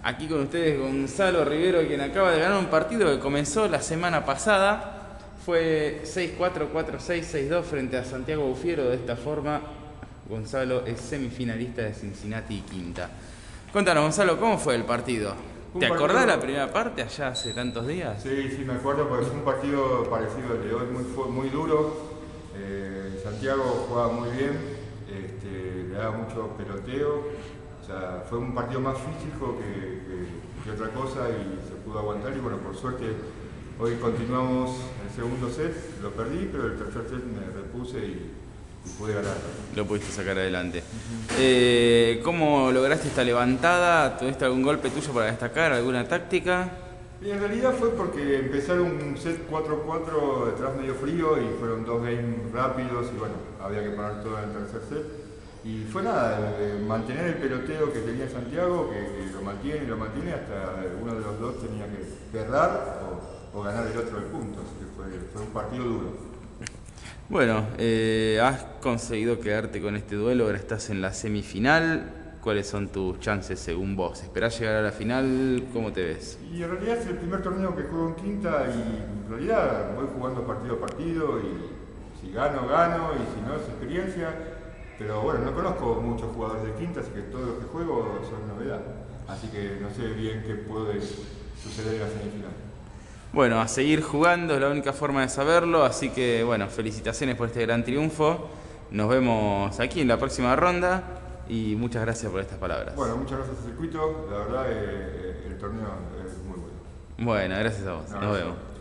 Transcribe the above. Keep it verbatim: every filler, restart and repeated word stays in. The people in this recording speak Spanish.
Aquí con ustedes Gonzalo Rivero, quien acaba de ganar un partido que comenzó la semana pasada. Fue seis cuatro, cuatro seis, seis dos frente a Santiago Bufiero. De esta forma, Gonzalo es semifinalista de Cincinnati y quinta. Cuéntanos, Gonzalo, ¿cómo fue el partido? Un ¿Te partido... acordás la primera parte allá hace tantos días? Sí, sí, me acuerdo porque fue un partido parecido al de hoy, muy, muy duro. Eh, Santiago jugaba muy bien, este, le daba mucho peloteo. O sea, fue un partido más físico que, que, que otra cosa y se pudo aguantar. Y bueno, por suerte hoy continuamos el segundo set, lo perdí, pero el tercer set me repuse y, y pude ganar. Lo pudiste sacar adelante. Uh-huh. eh, ¿Cómo lograste esta levantada? ¿Tuviste algún golpe tuyo para destacar? ¿Alguna táctica? Y en realidad fue porque empezaron un set cuatro cuatro detrás medio frío y fueron dos games rápidos y bueno, había que parar todo en el tercer set. Y fue nada, eh, mantener el peloteo que tenía Santiago, que, que lo mantiene y lo mantiene hasta uno de los dos tenía que cerrar o, o ganar el otro el punto. Así que fue, fue un partido duro. Bueno, eh, has conseguido quedarte con este duelo, ahora estás en la semifinal. ¿Cuáles son tus chances según vos? ¿Esperás llegar a la final? ¿Cómo te ves? Y en realidad es el primer torneo que juego en quinta y en realidad voy jugando partido a partido y si gano, gano y si no es experiencia. Pero bueno, no conozco muchos jugadores de quinta, así que todos los que juego son novedad. Así que no sé bien qué puede suceder en la semifinal. Bueno, a seguir jugando es la única forma de saberlo, así que bueno, felicitaciones por este gran triunfo. Nos vemos aquí en la próxima ronda y muchas gracias por estas palabras. Bueno, muchas gracias al circuito, la verdad eh, el torneo es muy bueno. Bueno, gracias a vos, No, nos no, vemos. No.